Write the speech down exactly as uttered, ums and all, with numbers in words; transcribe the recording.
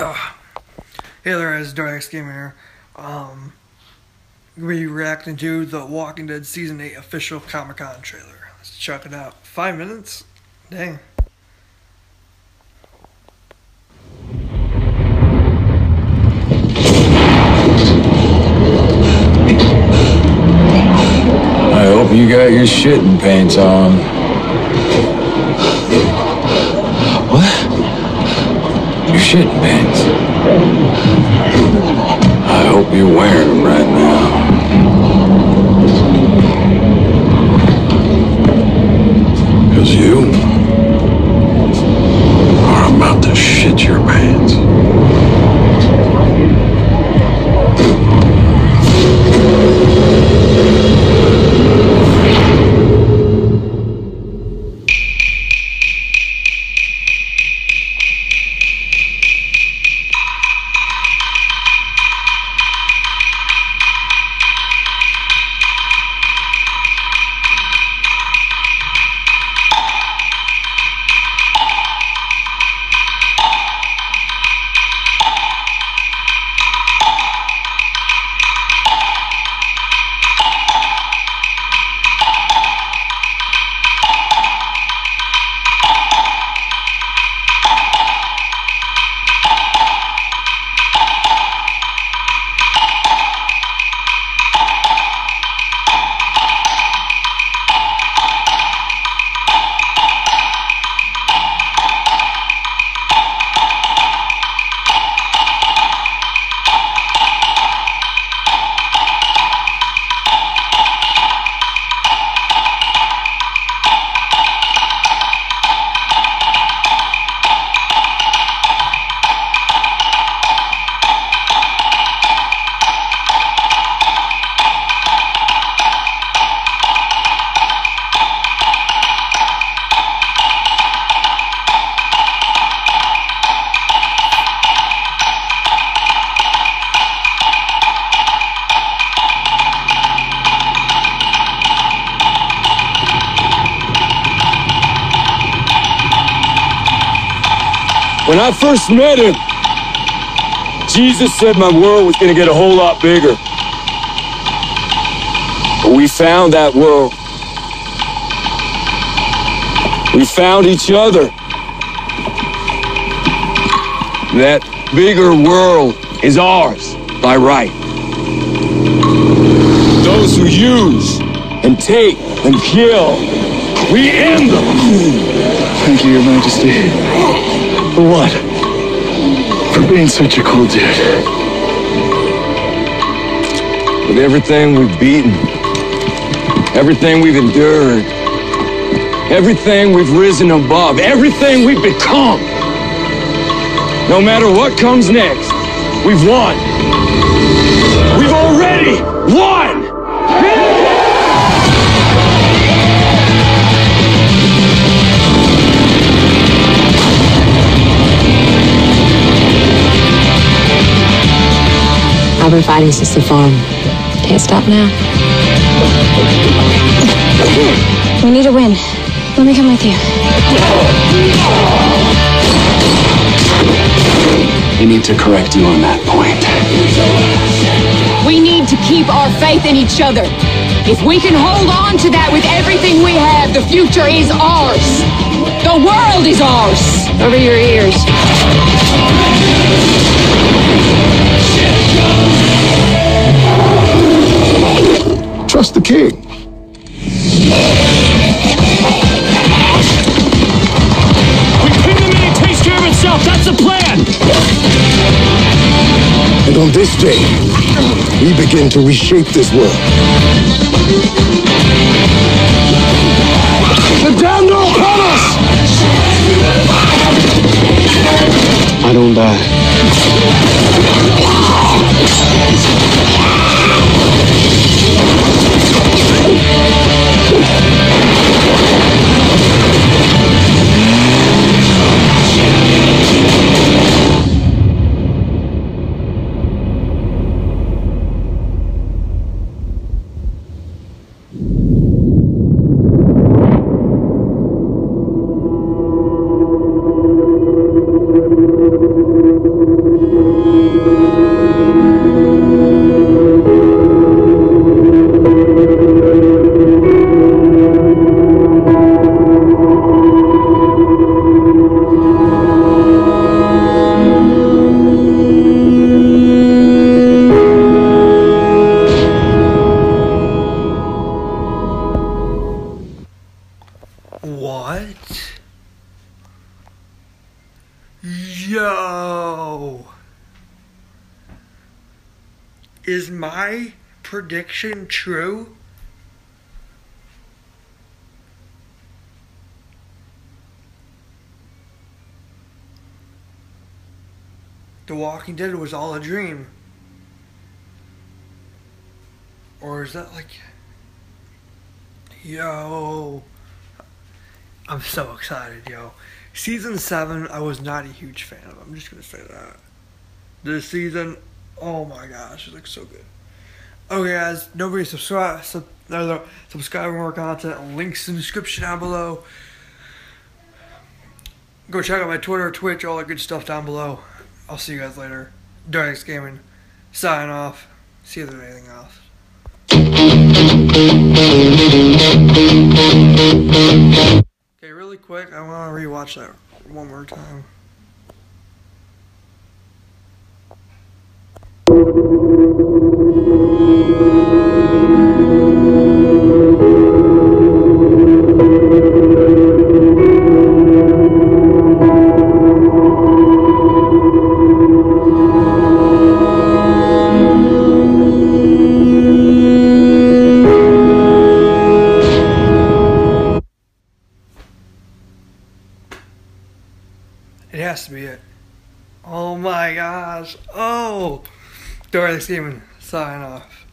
Hey there, it's DARTH Gamer here. Um, we're gonna be reacting to the Walking Dead Season eight official Comic-Con trailer. Let's check it out. Five minutes? Dang. I hope you got your shitting pants on. What? Your shitting pants. I hope you're wearing them right now. Because you are about to shit your pants. When I first met him, Jesus said my world was gonna get a whole lot bigger. But we found that world. We found each other. That bigger world is ours by right. Those who use and take and kill, we end them. Thank you, Your Majesty. For what? For being such a cool dude. With everything we've beaten, everything we've endured, everything we've risen above, everything we've become, no matter what comes next, we've won. We've already won! I've been fighting since the farm. Can't stop now. We need a win. Let me come with you. I need to correct you on that point. We need to keep our faith in each other. If we can hold on to that with everything we have, the future is ours. The world is ours. Over your ears. Trust the king. We pin him and he takes care of itself. That's the plan. And on this day, we begin to reshape this world. The damned are upon us! I don't die. Thank you. Yo! Is my prediction true? The Walking Dead was all a dream. Or is that like... Yo... I'm so excited, yo. Season seven, I was not a huge fan of. I'm just gonna say that. This season, oh my gosh, it looks so good. Okay, guys, nobody subscribe, sub, no, no, subscribe for more content. Links in the description down below. Go check out my Twitter, Twitch, all that good stuff down below. I'll see you guys later. Darth Gaming, sign off. See if there's anything else. Okay, really quick, I want to rewatch that one more time. It has to be it. Oh my gosh. Oh! Darth Gaming, sign off.